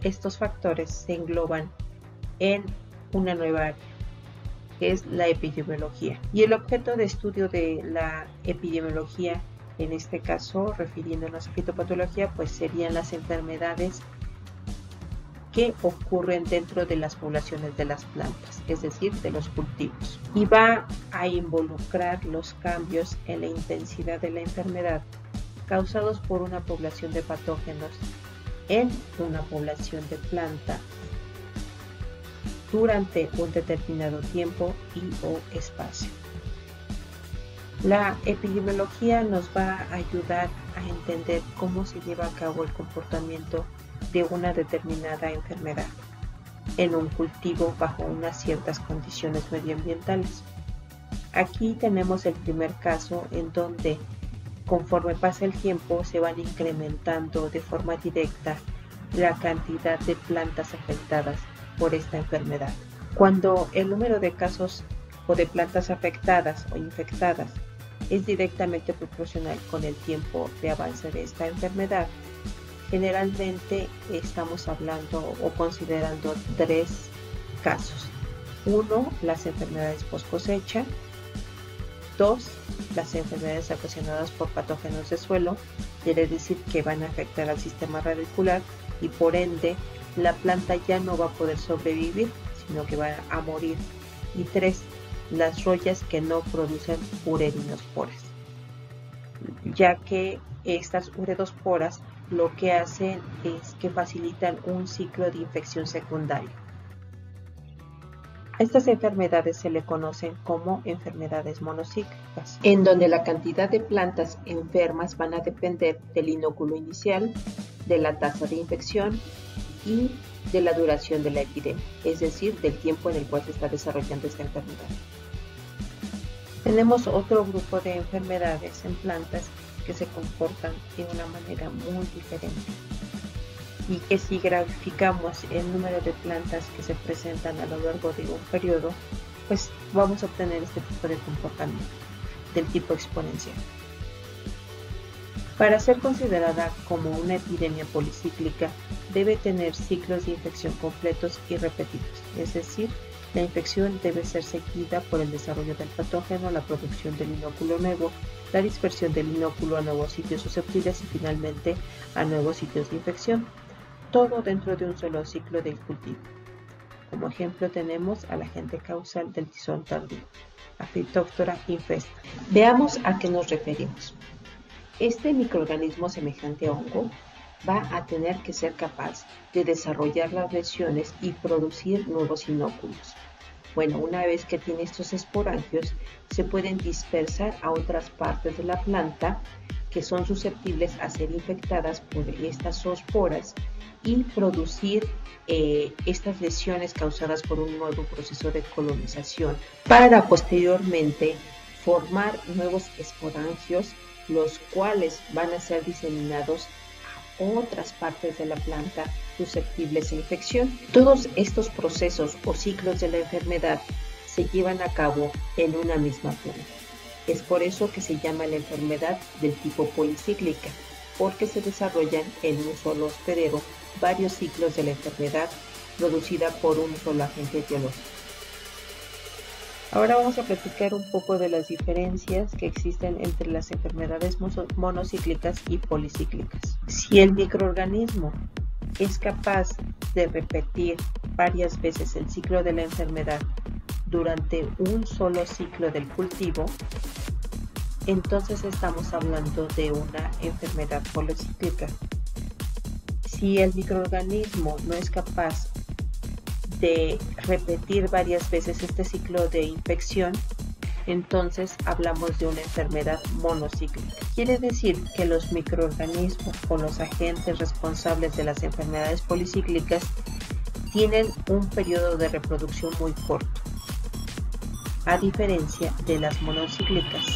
estos factores se engloban en una nueva área, que es la epidemiología. Y el objeto de estudio de la epidemiología, en este caso refiriéndonos a fitopatología, pues serían las enfermedades que ocurren dentro de las poblaciones de las plantas, es decir, de los cultivos. Y va a involucrar los cambios en la intensidad de la enfermedad causados por una población de patógenos en una población de planta durante un determinado tiempo y o espacio. La epidemiología nos va a ayudar a entender cómo se lleva a cabo el comportamiento de una determinada enfermedad en un cultivo bajo unas ciertas condiciones medioambientales. Aquí tenemos el primer caso en donde conforme pasa el tiempo se van incrementando de forma directa la cantidad de plantas afectadas por esta enfermedad. Cuando el número de casos o de plantas afectadas o infectadas es directamente proporcional con el tiempo de avance de esta enfermedad, generalmente estamos hablando o considerando tres casos. 1, las enfermedades post cosecha. 2, las enfermedades ocasionadas por patógenos de suelo, quiere decir que van a afectar al sistema radicular y por ende la planta ya no va a poder sobrevivir, sino que va a morir. Y 3, las rollas que no producen uredinosporas, ya que estas uredosporas lo que hacen es que facilitan un ciclo de infección secundario. A estas enfermedades se le conocen como enfermedades monocíclicas, en donde la cantidad de plantas enfermas van a depender del inóculo inicial, de la tasa de infección y de la duración de la epidemia, es decir, del tiempo en el cual se está desarrollando esta enfermedad. Tenemos otro grupo de enfermedades en plantas que se comportan de una manera muy diferente y que si graficamos el número de plantas que se presentan a lo largo de un periodo, pues vamos a obtener este tipo de comportamiento del tipo exponencial. Para ser considerada como una epidemia policíclica, debe tener ciclos de infección completos y repetidos, es decir, la infección debe ser seguida por el desarrollo del patógeno, la producción del inóculo nuevo, la dispersión del inóculo a nuevos sitios susceptibles y finalmente a nuevos sitios de infección, todo dentro de un solo ciclo del cultivo. Como ejemplo tenemos al agente causal del tizón tardío, a Phytophthora infesta. Veamos a qué nos referimos. Este microorganismo semejante a hongo va a tener que ser capaz de desarrollar las lesiones y producir nuevos inóculos. Bueno, una vez que tiene estos esporangios, se pueden dispersar a otras partes de la planta que son susceptibles a ser infectadas por estas zoosporas y producir estas lesiones causadas por un nuevo proceso de colonización para posteriormente formar nuevos esporangios, los cuales van a ser diseminados a otras partes de la planta susceptibles a infección. Todos estos procesos o ciclos de la enfermedad se llevan a cabo en una misma planta. Es por eso que se llama la enfermedad del tipo policíclica, porque se desarrollan en un solo hospedero varios ciclos de la enfermedad producida por un solo agente etiológico. Ahora vamos a platicar un poco de las diferencias que existen entre las enfermedades monocíclicas y policíclicas. Si el microorganismo es capaz de repetir varias veces el ciclo de la enfermedad durante un solo ciclo del cultivo, entonces estamos hablando de una enfermedad policíclica. Si el microorganismo no es capaz de repetir varias veces este ciclo de infección, entonces hablamos de una enfermedad monocíclica. Quiere decir que los microorganismos o los agentes responsables de las enfermedades policíclicas tienen un periodo de reproducción muy corto, a diferencia de las monocíclicas.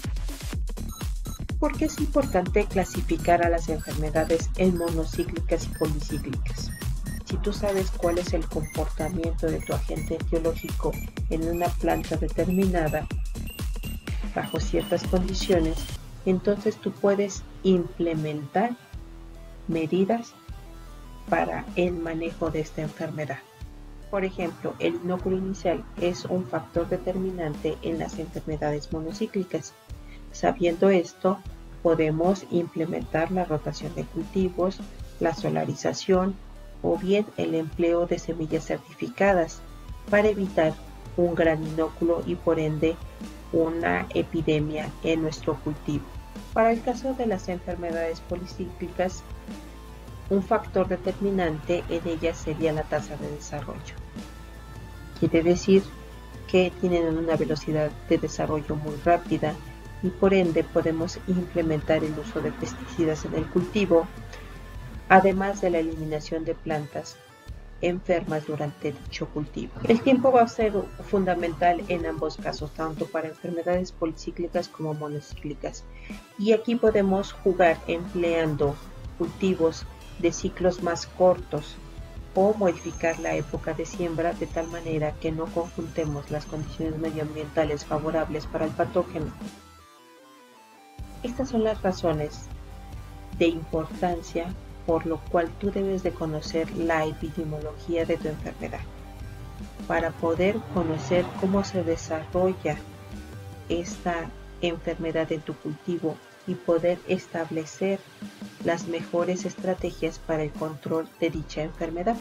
¿Por qué es importante clasificar a las enfermedades en monocíclicas y policíclicas? Si tú sabes cuál es el comportamiento de tu agente etiológico en una planta determinada, bajo ciertas condiciones, entonces tú puedes implementar medidas para el manejo de esta enfermedad. Por ejemplo, el inóculo inicial es un factor determinante en las enfermedades monocíclicas. Sabiendo esto, podemos implementar la rotación de cultivos, la solarización o bien el empleo de semillas certificadas para evitar un gran inóculo y por ende una epidemia en nuestro cultivo. Para el caso de las enfermedades policíclicas, un factor determinante en ellas sería la tasa de desarrollo. Quiere decir que tienen una velocidad de desarrollo muy rápida y por ende podemos implementar el uso de pesticidas en el cultivo, además de la eliminación de plantas enfermas durante dicho cultivo. El tiempo va a ser fundamental en ambos casos, tanto para enfermedades policíclicas como monocíclicas. Y aquí podemos jugar empleando cultivos de ciclos más cortos o modificar la época de siembra de tal manera que no conjuntemos las condiciones medioambientales favorables para el patógeno. Estas son las razones de importancia por lo cual tú debes de conocer la epidemiología de tu enfermedad para poder conocer cómo se desarrolla esta enfermedad en tu cultivo y poder establecer las mejores estrategias para el control de dicha enfermedad.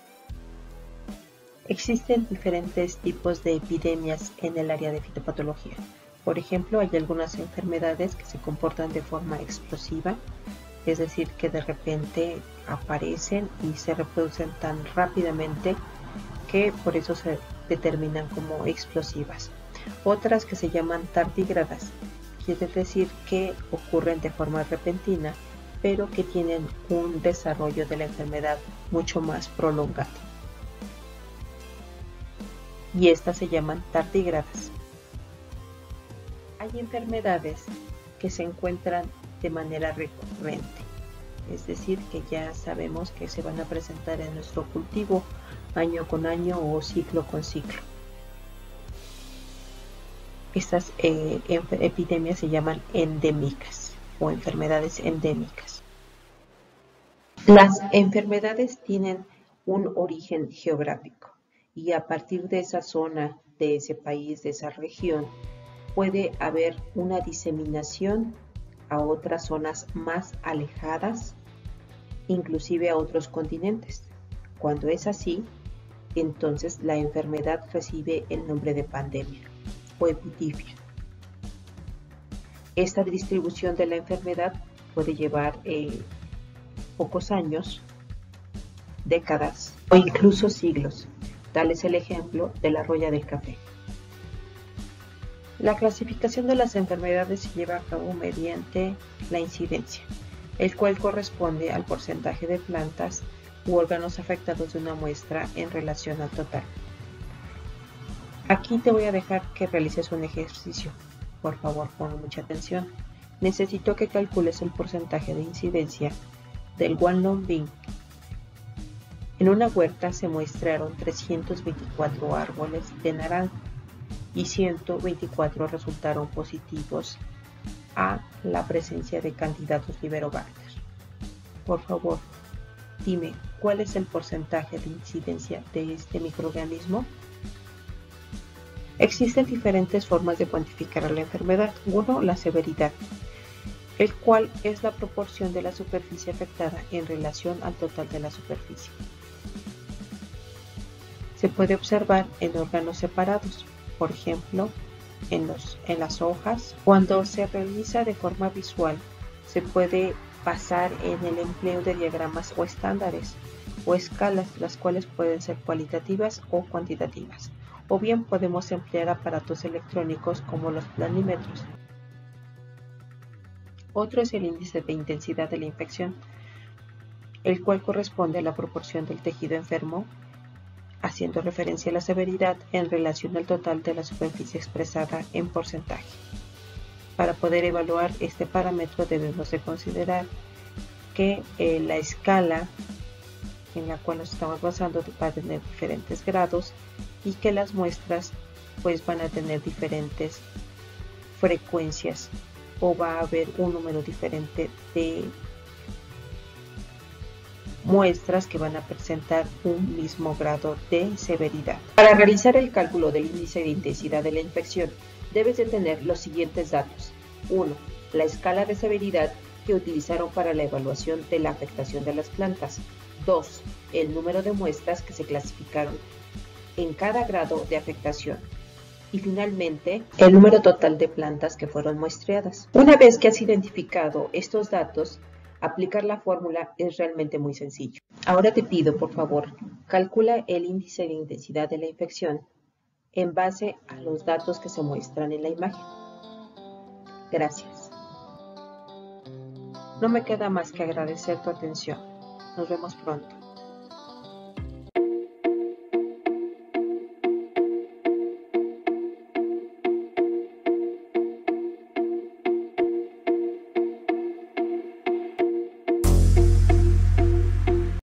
Existen diferentes tipos de epidemias en el área de fitopatología. Por ejemplo, hay algunas enfermedades que se comportan de forma explosiva, es decir, que de repente aparecen y se reproducen tan rápidamente que por eso se determinan como explosivas. Otras que se llaman tardígradas, quiere decir que ocurren de forma repentina, pero que tienen un desarrollo de la enfermedad mucho más prolongado. Y estas se llaman tardígradas. Hay enfermedades que se encuentran de manera recurrente, es decir, que ya sabemos que se van a presentar en nuestro cultivo año con año o ciclo con ciclo. Estas epidemias se llaman endémicas o enfermedades endémicas. Las enfermedades tienen un origen geográfico y a partir de esa zona, de ese país, de esa región, puede haber una diseminación a otras zonas más alejadas, inclusive a otros continentes. Cuando es así, entonces la enfermedad recibe el nombre de pandemia o epidemia. Esta distribución de la enfermedad puede llevar pocos años, décadas o incluso siglos. Tal es el ejemplo de la roya del café. La clasificación de las enfermedades se lleva a cabo mediante la incidencia, el cual corresponde al porcentaje de plantas u órganos afectados de una muestra en relación al total. Aquí te voy a dejar que realices un ejercicio. Por favor, pon mucha atención. Necesito que calcules el porcentaje de incidencia del Guangdong Bean. En una huerta se muestraron 324 árboles de naranja y 124 resultaron positivos a la presencia de candidatos Liberobacter. Por favor, dime, ¿cuál es el porcentaje de incidencia de este microorganismo? Existen diferentes formas de cuantificar la enfermedad. Uno, la severidad, el cual es la proporción de la superficie afectada en relación al total de la superficie. Se puede observar en órganos separados, por ejemplo, en las hojas. Cuando se realiza de forma visual, se puede basar en el empleo de diagramas o estándares o escalas, las cuales pueden ser cualitativas o cuantitativas, o bien podemos emplear aparatos electrónicos como los planímetros. Otro es el índice de intensidad de la infección, el cual corresponde a la proporción del tejido enfermo, haciendo referencia a la severidad en relación al total de la superficie expresada en porcentaje. Para poder evaluar este parámetro debemos de considerar que la escala en la cual nos estamos basando va a tener diferentes grados y que las muestras pues van a tener diferentes frecuencias o va a haber un número diferente de muestras que van a presentar un mismo grado de severidad. Para realizar el cálculo del índice de intensidad de la infección, debes de tener los siguientes datos. 1. La escala de severidad que utilizaron para la evaluación de la afectación de las plantas. 2. El número de muestras que se clasificaron en cada grado de afectación. Y finalmente, el número total de plantas que fueron muestreadas. Una vez que has identificado estos datos, aplicar la fórmula es realmente muy sencillo. Ahora te pido, por favor, calcula el índice de intensidad de la infección en base a los datos que se muestran en la imagen. Gracias. No me queda más que agradecer tu atención. Nos vemos pronto.